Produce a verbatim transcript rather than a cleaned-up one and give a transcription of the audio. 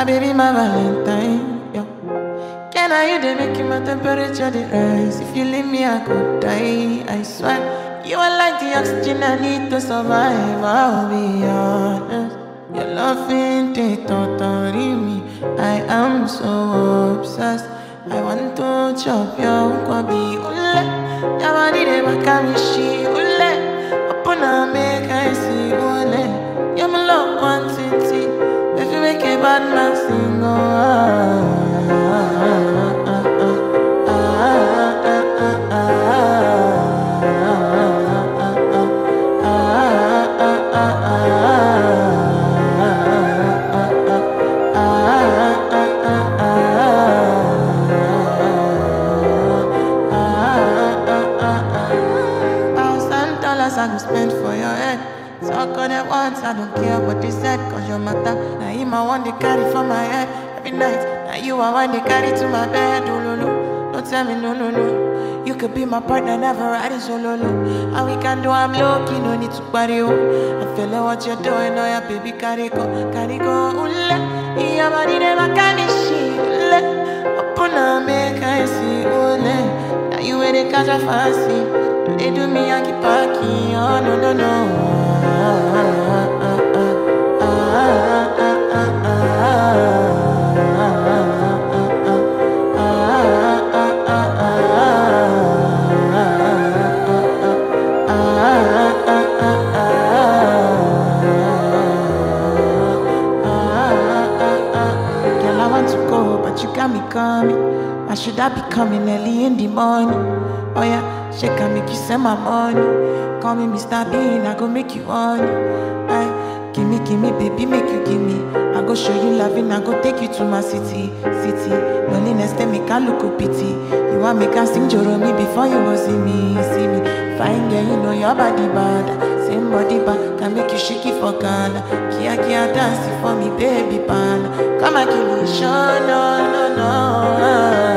baby, my Valentine, yo. Can I you they make my temperature the rise? If you leave me, I could die, I swear. You are like the oxygen I need to survive, I'll be honest. Your love ain't it totally me. I am so obsessed. I want to chop your kwabi ule. Your body they make me she ule. Upon a make I see ule. You're my love quantity. If you make a bad man sing, oh, ah, ah, ah, ah, ah, ah, ah, I go spend for your head. Talk on it once, I don't care what they said. Cause your matter, now him I want to carry for my head. Every night, now you I want to carry to my bed. Oh, no, no, don't tell me no, no, no. You could be my partner, never riding solo, no. And we can do, I'm low-key, no need to party, oh. I feel like what you're doing, oh yeah, baby, carry go, carry go, ule. Your body never can be she, ule. Upon a make I see, ule. Now you ain't a catch a fancy. They do me Yankee Parky, oh no no no. Ah, ah, ah, ah, ah, ah, ah. Girl, I want to go, but you got me coming. Why should I be coming early in the morning? Oh yeah. She can make you send my money. Call me Mister Bean, I go make you honey. Aye, gimme, gimme, baby, make you gimme. I go show you loving, I go take you to my city, city. Loneliness, they make I look a pity. You want me can sing Joromi before you go see me, see me. Fine girl, you know your body bad. Same body bad, can make you shake it for Ghana. Kia, kia, dance for me, baby, pan. Come and give me show, no, no, no.